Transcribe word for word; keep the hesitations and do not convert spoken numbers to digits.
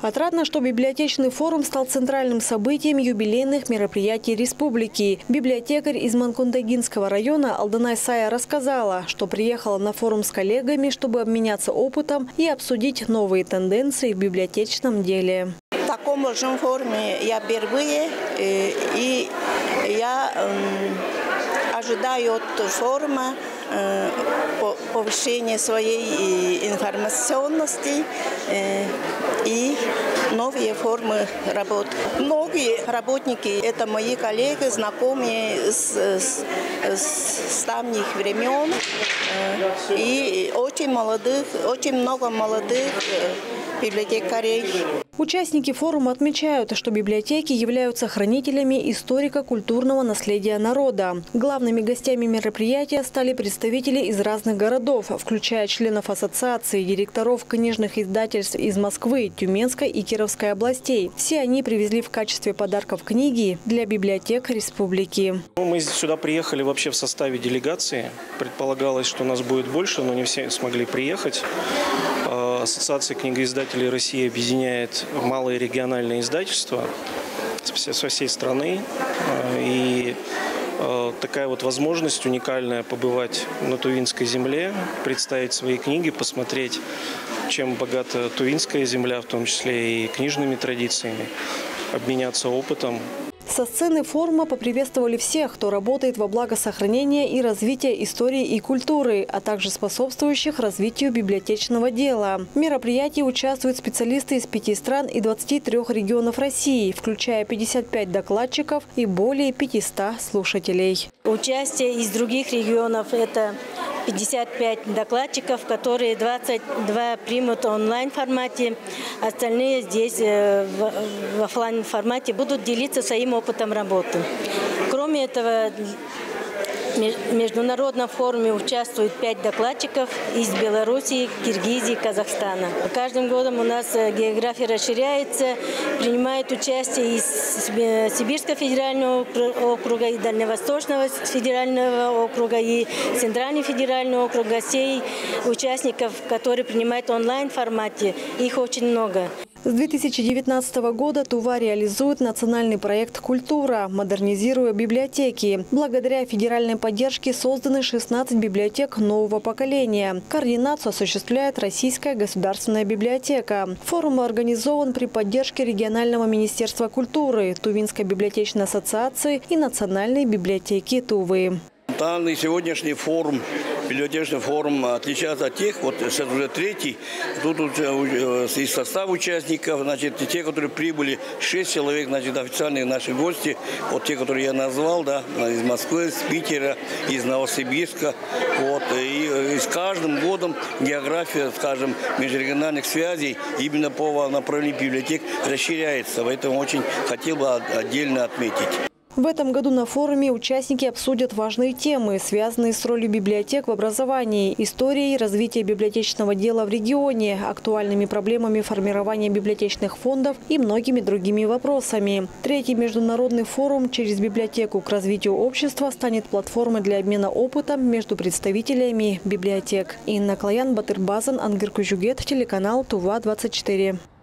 Отрадно, что библиотечный форум стал центральным событием юбилейных мероприятий республики. Библиотекарь из Манкундагинского района Алданай Сая рассказала, что приехала на форум с коллегами, чтобы обменяться опытом и обсудить новые тенденции в библиотечном деле. В таком большом форуме я впервые, и я ожидаю от форума повышения своей информационности и новые формы работы. Многие работники – это мои коллеги, знакомые с, с, с давних времен. И очень молодых, очень много молодых библиотекарей. Участники форума отмечают, что библиотеки являются хранителями историко-культурного наследия народа. Главными гостями мероприятия стали представители из разных городов, включая членов ассоциации, директоров книжных издательств из Москвы, Тюменской и Кировской областей. Все они привезли в качестве подарков книги для библиотек республики. Мы сюда приехали вообще в составе делегации. Предполагалось, что нас будет больше, но не все смогли приехать. Ассоциация книгоиздателей России объединяет малые региональные издательства со всей страны. И такая вот возможность уникальная побывать на Тувинской земле, представить свои книги, посмотреть, чем богата Тувинская земля, в том числе и книжными традициями, обменяться опытом. Со сцены форума поприветствовали всех, кто работает во благо сохранения и развития истории и культуры, а также способствующих развитию библиотечного дела. В мероприятии участвуют специалисты из пяти стран и двадцати трёх регионов России, включая пятьдесят пять докладчиков и более пятисот слушателей. Участие из других регионов – это пятьдесят пять докладчиков, которые двадцать два примут в онлайн-формате. Остальные здесь в офлайн-формате будут делиться своим опытом работы. Кроме этого, в международном форуме участвуют пять докладчиков из Белоруссии, Киргизии, Казахстана. Каждым годом у нас география расширяется, принимают участие из Сибирского федерального округа, и Дальневосточного федерального округа, и Центрального федерального округа. Сей участников, которые принимают онлайн-формате, их очень много. С две тысячи девятнадцатого года Тува реализует национальный проект «Культура», модернизируя библиотеки. Благодаря федеральной поддержке созданы шестнадцать библиотек нового поколения. Координацию осуществляет Российская государственная библиотека. Форум организован при поддержке регионального министерства культуры, Тувинской библиотечной ассоциации и Национальной библиотеки Тувы. Данный сегодняшний форум, библиотечный форум, отличается от тех, вот сейчас уже третий, тут из состава участников, значит, те, которые прибыли, шесть человек, значит, официальные наши гости, вот те, которые я назвал, да, из Москвы, из Питера, из Новосибирска, вот, и, и с каждым годом география, скажем, межрегиональных связей именно по направлению библиотек расширяется, поэтому очень хотел бы отдельно отметить. В этом году на форуме участники обсудят важные темы, связанные с ролью библиотек в образовании, историей развития библиотечного дела в регионе, актуальными проблемами формирования библиотечных фондов и многими другими вопросами. Третий международный форум «Через библиотеку к развитию общества» станет платформой для обмена опытом между представителями библиотек. Инна Клаян, Батыр Базан, Ангер Кужугет, телеканал Тува двадцать четыре.